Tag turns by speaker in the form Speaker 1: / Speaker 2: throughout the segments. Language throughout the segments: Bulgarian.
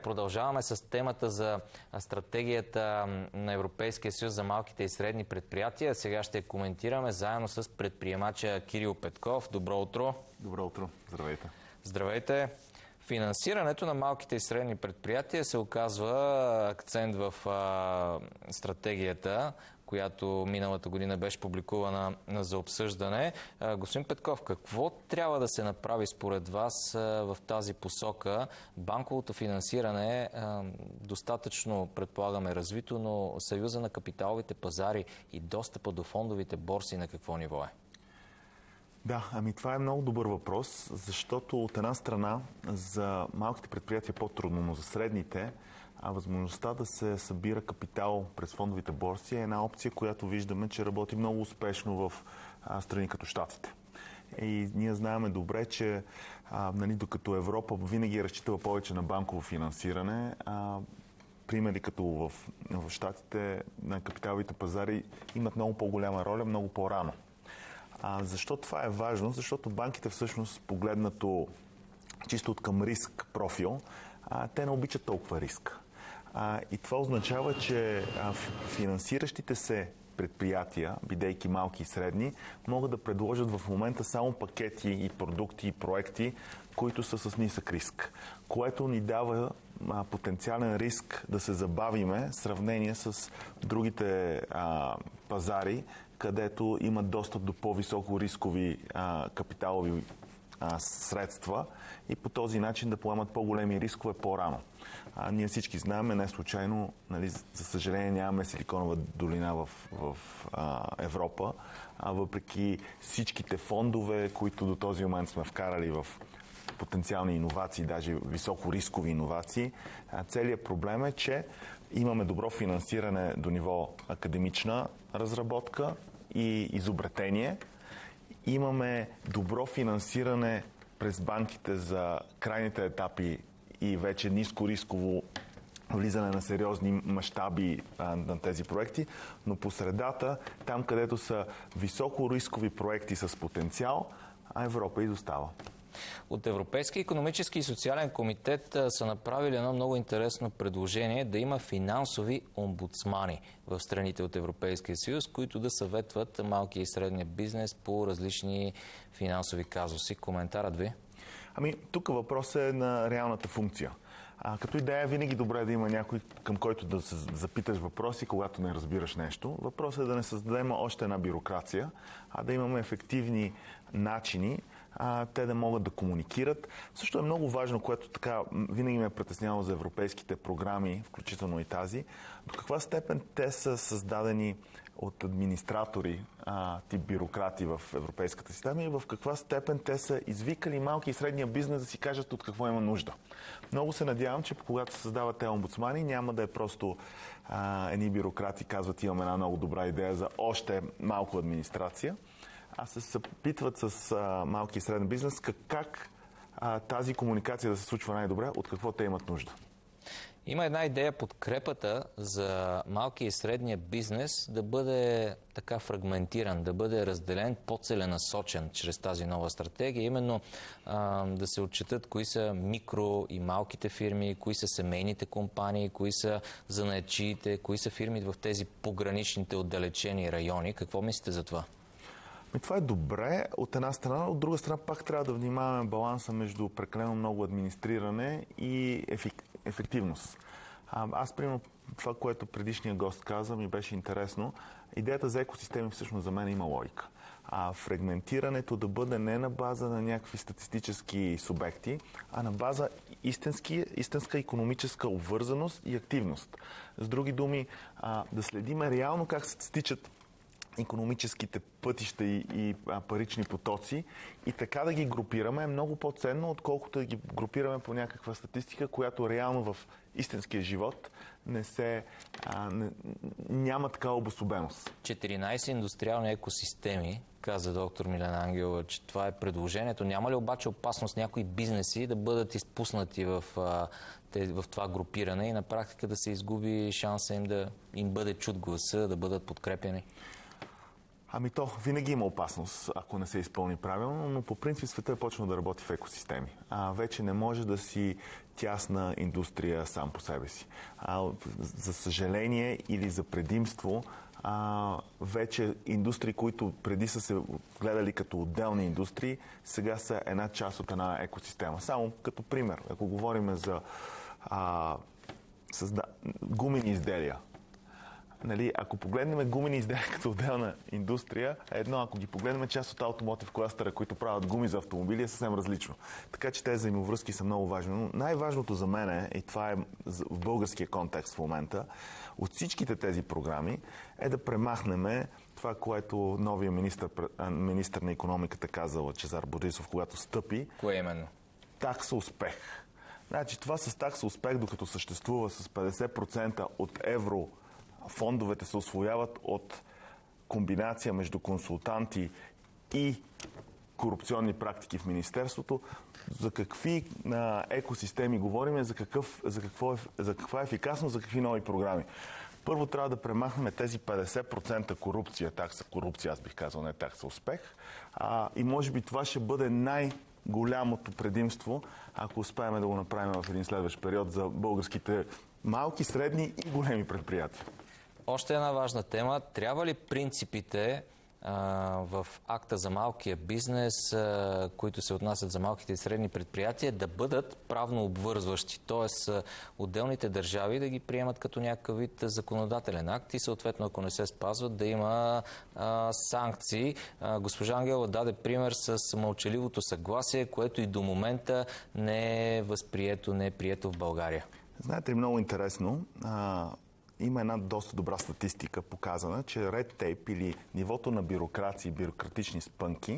Speaker 1: Продължаваме с темата за стратегията на Европейския съюз за малките и средни предприятия. Сега ще коментираме заедно с предприемача Кирил Петков. Добро утро!
Speaker 2: Добро утро! Здравейте!
Speaker 1: Здравейте! Финансирането на малките и средни предприятия се оказва акцент в стратегията, която миналата година беше публикувана за обсъждане. Господин Петков, какво трябва да се направи според вас в тази посока? Банковото финансиране е достатъчно, предполагаме, развито, но Съюза на капиталовите пазари и достъпа до фондовите борси на какво ниво е?
Speaker 2: Да, това е много добър въпрос, защото от една страна за малките предприятия е по-трудно, но за средните възможността да се събира капитал през фондовите борси е една опция, която виждаме, че работи много успешно в страни като Щатите. И ние знаем добре, че докато Европа винаги е разчитала повече на банково финансиране, примери като в Щатите на капиталовите пазари имат много по-голяма роля, много по-рано. Защо това е важно? Защото банките всъщност, погледнато чисто от към риск профил, те не обичат толкова риск. И това означава, че финансиращите се предприятия, бидейки малки и средни, могат да предложат в момента само пакети и продукти и проекти, които са с нисък риск, което ни дава потенциален риск да се забавиме в сравнение с другите пазари, където имат достъп до по-високо рискови капиталови средства и по този начин да поемат по-големи рискове по-рано. Ние всички знаем, не случайно, за съжаление нямаме Силиконова долина в Европа, въпреки всичките фондове, които до този момент сме вкарали в потенциални иновации, даже високо рискови иновации. Целият проблем е, че имаме добро финансиране до ниво академична разработка и изобретение. Имаме добро финансиране през банките за крайните етапи и вече ниско рисково влизане на сериозни мащаби на тези проекти, но по средата, там където са високо рискови проекти с потенциал, Европа изостава.
Speaker 1: От Европейския икономически и социален комитет са направили едно много интересно предложение да има финансови омбудсмани в страните от Европейския съюз, които да съветват малкия и средния бизнес по различни финансови казуси. Коментарът ви?
Speaker 2: Тук въпросът е на реалната функция. Като идея е винаги добре да има някой, към който да се запиташ въпроси, когато не разбираш нещо. Въпросът е да не създадем още една бюрокрация, а да имаме ефективни начини, те да могат да комуникират. Също е много важно, което така винаги ме е притесняло за европейските програми, включително и тази, до каква степен те са създадени от администратори, тип бюрократи в европейската система и в каква степен те са извикали малки и средния бизнес да си кажат от какво има нужда. Много се надявам, че когато се създават те омбудсмани, няма да е просто едни бюрократи казват, имам една много добра идея за още малко администрация, а се съпитват с малки и среден бизнес как тази комуникация да се случва най-добре, от какво те имат нужда.
Speaker 1: Има една идея подкрепата за малки и средния бизнес да бъде така фрагментиран, да бъде разделен, по-целенасочен чрез тази нова стратегия. Именно да се отчетат кои са микро и малките фирми, кои са семейните компании, кои са занаятчиите, кои са фирми в тези пограничните отдалечени райони. Какво мислите за това?
Speaker 2: Това е добре от една страна, от друга страна пак трябва да внимаваме баланса между прекалено много администриране и ефективност. Аз, примерно, това, което предишният гост каза, ми беше интересно. Идеята за екосистеми всъщност за мен има логика. Фрагментирането да бъде не на база на някакви статистически субекти, а на база истинска икономическа обвързаност и активност. С други думи, да следиме реално как се стичат икономическите пътища и парични потоци и така да ги групираме е много по-ценно, отколкото да ги групираме по някаква статистика, която реално в истинския живот няма такава обособеност.
Speaker 1: 14 индустриални екосистеми, каза доктор Милена Ангелова, че това е предложението. Няма ли обаче опасност някои бизнеси да бъдат изпуснати в това групиране и на практика да се изгуби шанса им да им бъде чут гласа, да бъдат подкрепени?
Speaker 2: Ами то винаги има опасност, ако не се изпълни правилно, но по принцип света е почнал да работи в екосистеми. Вече не може да си тясна индустрия сам по себе си. За съжаление или за предимство, вече индустрии, които преди са се гледали като отделни индустрии, сега са една част от една екосистема. Само като пример, ако говорим за гумени изделия. Нали, ако погледнем гумени изделия като отделна индустрия, едно, ако ги погледнем част от автомотив кластера, които правят гуми за автомобили, е съвсем различно. Така че тези взаимовръзки са много важни. Но най-важното за мен е, и това е в българския контекст в момента, от всичките тези програми е да премахнем това, което новия министър на икономиката каза Лъчезар Борисов, когато стъпи.
Speaker 1: Кое именно?
Speaker 2: Такса успех. Значи това с такса успех, докато съществува с 50% от евро, фондовете се усвояват от комбинация между консултанти и корупционни практики в Министерството. За какви екосистеми говорим, за каква ефикасност, за какви нови програми. Първо трябва да премахнем тези 50% корупция, аз бих казал, не такса успех. И може би това ще бъде най-голямото предимство, ако успеем да го направим в един следващ период за българските малки, средни и големи предприятия.
Speaker 1: Още една важна тема. Трябва ли принципите в акта за малкия бизнес, които се отнасят за малките и средни предприятия, да бъдат правно обвързващи? Тоест, отделните държави да ги приемат като някакъв вид законодателен акт и съответно, ако не се спазват, да има санкции. Госпожа Ангелова даде пример с мълчаливото съгласие, което и до момента не е възприето, не е прието в България.
Speaker 2: Знаете ли, много интересно, има една доста добра статистика показана, че Red Tape или нивото на бюрокрация и бюрократични спънки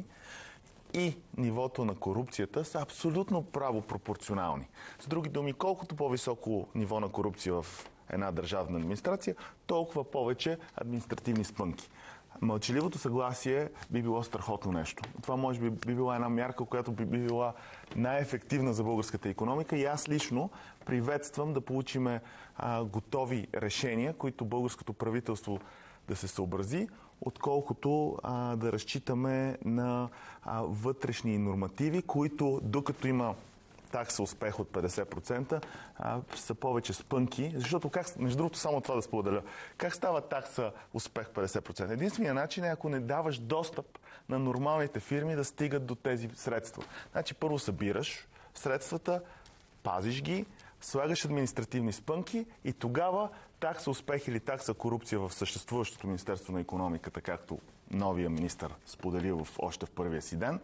Speaker 2: и нивото на корупцията са абсолютно правопропорционални. С други думи, колкото по-високо ниво на корупция в една държавна администрация, толкова повече административни спънки. Мълчаливото съгласие би било страхотно нещо. Това може би била една мярка, която би била най-ефективна за българската икономика и аз лично приветствам да получиме готови решения, които българското правителство да се съобрази, отколкото да разчитаме на вътрешни нормативи, които докато има такса успех от 50%, са повече спънки. Защото, между другото, само това да споделя, как става такса успех 50%? Единственият начин е, ако не даваш достъп на нормалните фирми да стигат до тези средства. Значи, първо събираш средствата, пазиш ги, слагаш административни спънки и тогава такса успех или такса корупция в съществуващото Министерство на икономиката, както новия министър сподели още в първия си ден,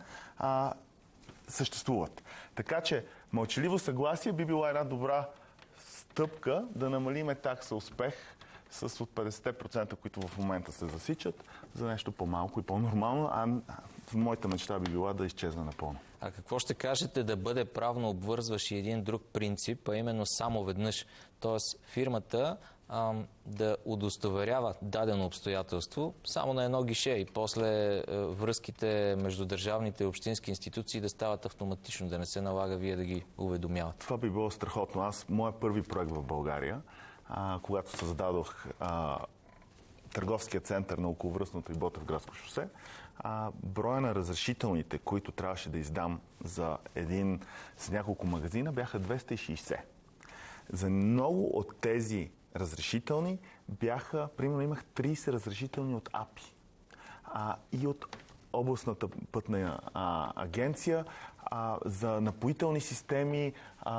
Speaker 2: съществуват. Така че мълчаливо съгласие би била една добра стъпка да намалиме такса успех с от 50%, които в момента се засичат, за нещо по-малко и по-нормално, моята мечта би била да изчезне напълно.
Speaker 1: А какво ще кажете да бъде правно обвързващ и един друг принцип, а именно само веднъж? Тоест фирмата да удостоверява дадено обстоятелство само на едно гише и после връзките между държавните и общински институции да стават автоматично, да не се налага вие да ги уведомяват.
Speaker 2: Това би било страхотно. Моя първи проект в България, когато създадох търговския център на околовръстното и Ботевградско шосе, броя на разрешителните, които трябваше да издам за няколко магазина, бяха 260. За много от тези разрешителни примерно имах 30 разрешителни от АПИ и от областната пътна агенция за напоителни системи,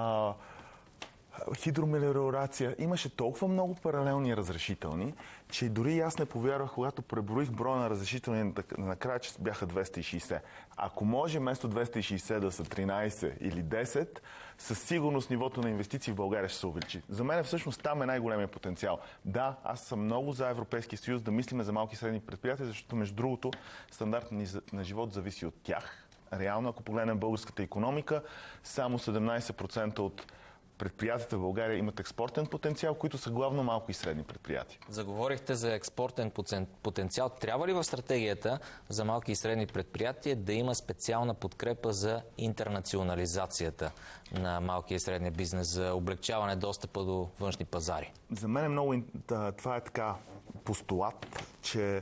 Speaker 2: хидромелиорация. Имаше толкова много паралелни разрешителни, че дори аз не повярвах, когато преброих броя на разрешителни накрая, че бяха 260. Ако може вместо 260 да са 13 или 10, със сигурност нивото на инвестиции в България ще се увеличи. За мен всъщност там е най-големия потенциал. Да, аз съм много за Европейския съюз да мислиме за малки и средни предприятия, защото между другото стандартът ни на живот зависи от тях. Реално, ако погледнем българската икономика, само 17% от предприятията в България имат експортен потенциал, които са главно малко и средни предприятия.
Speaker 1: Заговорихте за експортен потенциал. Трябва ли в стратегията за малки и средни предприятия да има специална подкрепа за интернационализацията на малкия и средния бизнес, за облегчаване достъпа до външни пазари?
Speaker 2: За мен това е така постулат, че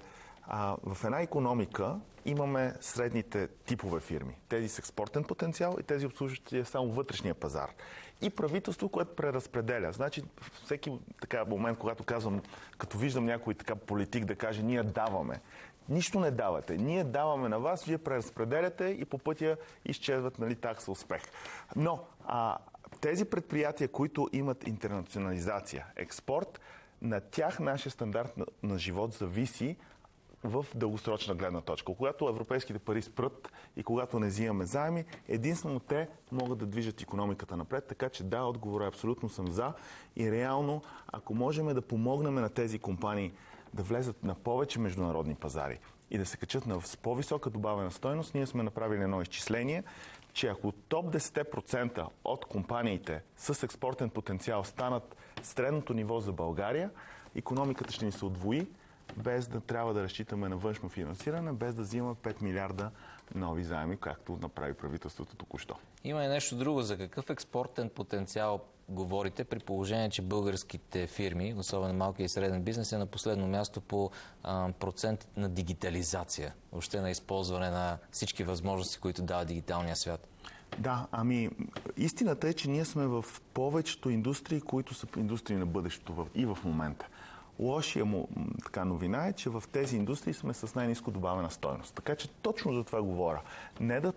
Speaker 2: В една икономика имаме средните типове фирми. Тези с експортен потенциал и тези обслужващи само вътрешния пазар. И правителство, което преразпределя. Значи, всеки така момент, когато казвам, като виждам някой така политик да каже, ние даваме. Нищо не давате. Ние даваме на вас, вие преразпределяте и по пътя изчезват, нали, такса успех. Но тези предприятия, които имат интернационализация, експорт, на тях нашия стандарт на живот зависи в дългосрочна гледна точка. Когато европейските пари спрат и когато не взимаме заеми, единствено те могат да движат икономиката напред, така че да, отговорът абсолютно съм за и реално, ако можем да помогнем на тези компании да влезат на повече международни пазари и да се качат с по-висока добавена стойност, ние сме направили едно изчисление, че ако топ 10% от компаниите с експортен потенциал станат средното ниво за България, икономиката ще ни се удвои, без да трябва да разчитаме на външно финансиране, без да взимаме 5 милиарда нови заеми, както направи правителството току-що.
Speaker 1: Има и нещо друго. За какъв експортен потенциал говорите, при положение, че българските фирми, особено малки и среден бизнес, е на последно място по процент на дигитализация, въобще на използване на всички възможности, които дава дигиталния свят?
Speaker 2: Да, истината е, че ние сме в повечето индустрии, които са индустрии на бъдещето и в момента. Лошия му новина е, че в тези индустрии сме с най-ниско добавена стойност. Така че точно за това говоря. Не да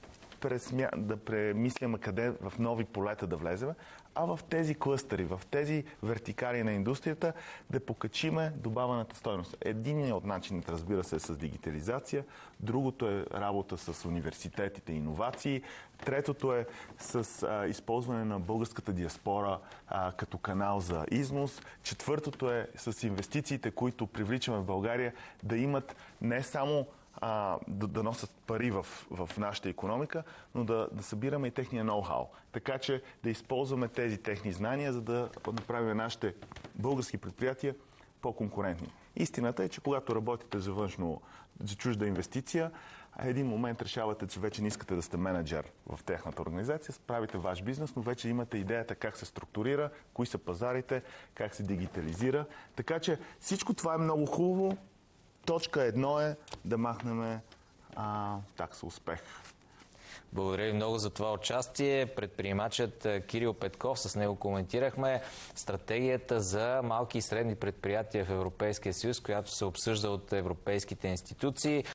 Speaker 2: премисляме къде в нови полета да влезем, а в тези клъстери, в тези вертикали на индустрията да покачиме добавената стойност. Единият от начините, разбира се, е с дигитализация, другото е работа с университетите и иновации, третото е с използване на българската диаспора като канал за износ, четвъртото е с инвестициите, които привличаме в България, да имат не само да носят пари в нашата икономика, но да събираме и техния ноу-хау. Така че да използваме тези техни знания, за да направим нашите български предприятия по-конкурентни. Истината е, че когато работите за чужда инвестиция, един момент решавате, че вече не искате да сте менеджер в техната организация, правите ваш бизнес, но вече имате идеята как се структурира, кои са пазарите, как се дигитализира. Така че всичко това е много хубаво. Точка едно е да махнем такса успех.
Speaker 1: Благодаря ви много за това участие. Предприемачът Кирил Петков, с него коментирахме стратегията за малки и средни предприятия в Европейския съюз, която се обсъжда от европейските институции.